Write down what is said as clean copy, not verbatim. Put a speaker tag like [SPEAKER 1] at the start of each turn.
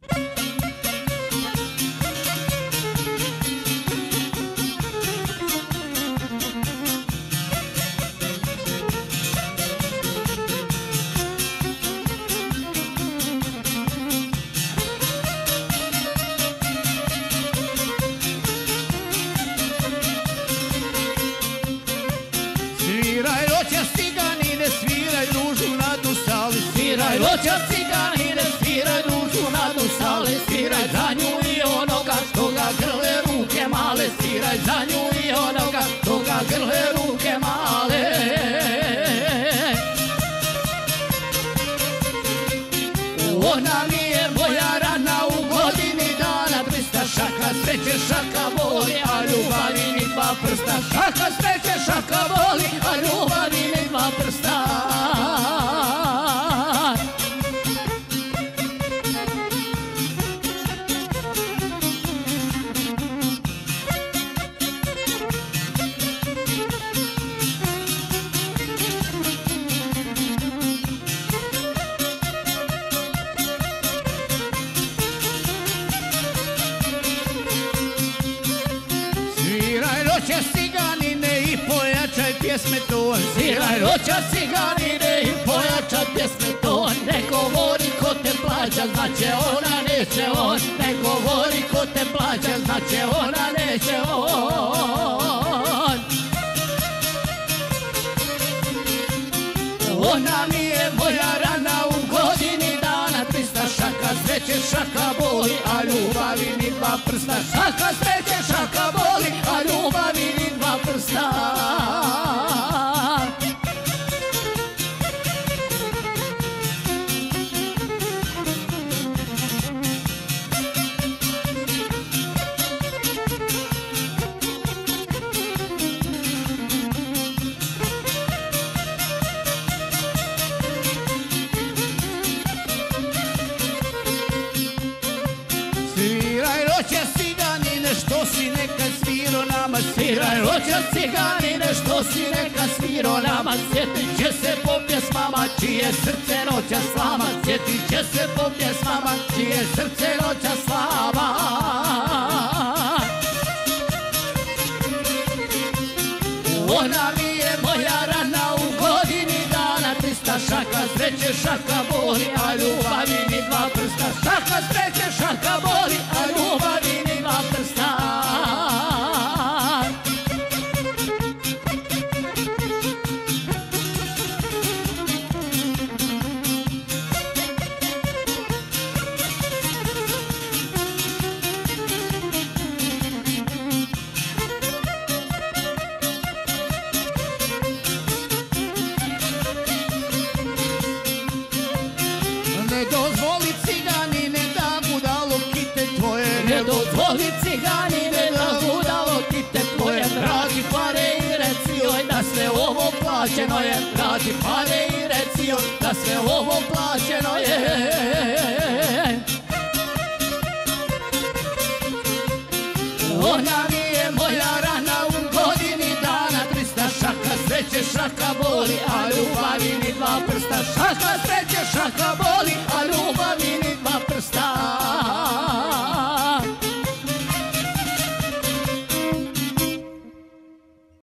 [SPEAKER 1] Sviraj roćas ciganine, sviraj družu na dusali. Sviraj roćas ciganine, sviraj družu na dusali. Sviraj za nju i onoga što ga grle ruke male. Sviraj za nju i onoga što ga grle ruke male. Ona mi je moja rana u godini dana, 300 šaka sreće, šaka voli, a ljubavi ni dva prsta. Šaka sreće, šaka voli, a ljubavi ni dva prsta. Sviraj roćas ciganine i pojačaj pjesme ton. Sviraj roćas ciganine i pojačaj pjesme ton. Ne govori ko te plaća, znaće ona, neće on. Ne govori ko te plaća, znaće ona, neće on. Ona mi je moja rana u godini dana, 300 šaka sreće, šaka boli, a ljubavi ni dva prsta. Šaka sreće, šaka boli, a ljubavi ni dva prsta. Sviraj roćas ciganine, što si nekad sviro nama. Sviraj roćas ciganine, što si nekad sviro nama. Sjetit će se po pjesmama čije srce noćas slama. Sjetit će se po pjesmama čije srce noćas slama. Ona mi je moja rana u godini dana, 300 šaka sreće, šaka boli, a ljubavi ni dva prsta. Šaka sreće, šaka boli, a ljubavi ni dva prsta. Ne dozvoli ciganine da budalo kite tvoje. Ne dozvoli ciganine da budalo kite tvoje. Vrati pare i reci joj da sve ovo plaćeno je. Vrati pare i reci joj da sve ovo plaćeno je. Ona mi je moja rana u godini dana, 300 šaka sreće, šaka boli, a ljubavi ni dva prsta. Šaka sreće,